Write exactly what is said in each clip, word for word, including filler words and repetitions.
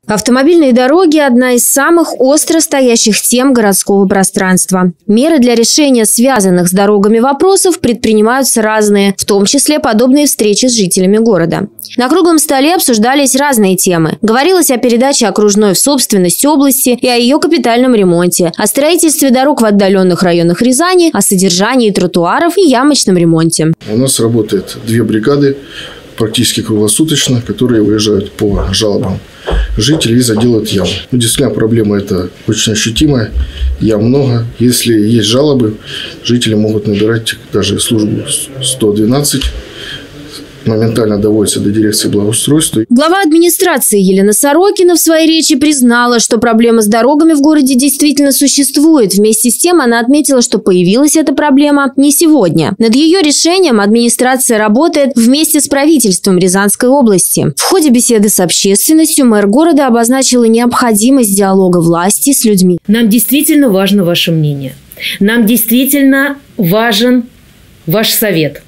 Автомобильные дороги – одна из самых остро стоящих тем городского пространства. Меры для решения связанных с дорогами вопросов предпринимаются разные, в том числе подобные встречи с жителями города. На круглом столе обсуждались разные темы. Говорилось о передаче окружной в собственность области и о ее капитальном ремонте, о строительстве дорог в отдаленных районах Рязани, о содержании тротуаров и ямочном ремонте. У нас работает две бригады практически круглосуточно, которые выезжают по жалобам жителей и заделают ямы. Ну, действительно, проблема эта очень ощутимая, ям много. Если есть жалобы, жители могут набирать даже службу сто двенадцать. Моментально доводится до дирекции благоустройства. Глава администрации Елена Сорокина в своей речи признала, что проблема с дорогами в городе действительно существует. Вместе с тем она отметила, что появилась эта проблема не сегодня. Над ее решением администрация работает вместе с правительством Рязанской области. В ходе беседы с общественностью мэр города обозначила необходимость диалога власти с людьми. Нам действительно важно ваше мнение. Нам действительно важен ваш совет.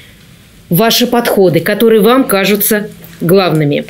Ваши подходы, которые вам кажутся главными.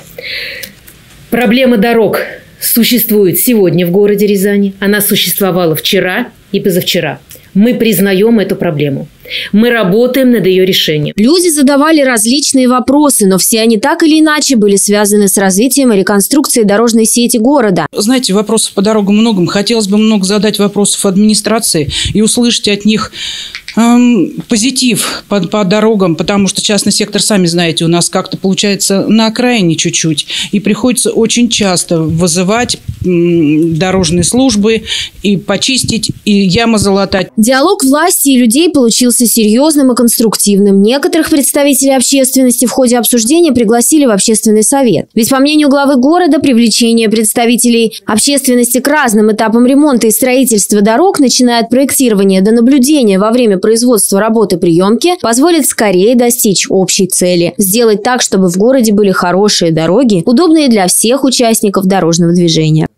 Проблема дорог существует сегодня в городе Рязани. Она существовала вчера и позавчера. Мы признаем эту проблему. Мы работаем над ее решением. Люди задавали различные вопросы, но все они так или иначе были связаны с развитием и реконструкцией дорожной сети города. Знаете, вопросов по дорогам много. Хотелось бы много задать вопросов администрации и услышать от них эм, позитив по, по дорогам, потому что частный сектор, сами знаете, у нас как-то получается на окраине чуть-чуть. И приходится очень часто вызывать м, дорожные службы и почистить, и ямы залатать. Диалог власти и людей получился серьезным и конструктивным. Некоторых представителей общественности в ходе обсуждения пригласили в общественный совет. Ведь, по мнению главы города, привлечение представителей общественности к разным этапам ремонта и строительства дорог, начиная от проектирования до наблюдения во время производства работы приемки, позволит скорее достичь общей цели – сделать так, чтобы в городе были хорошие дороги, удобные для всех участников дорожного движения.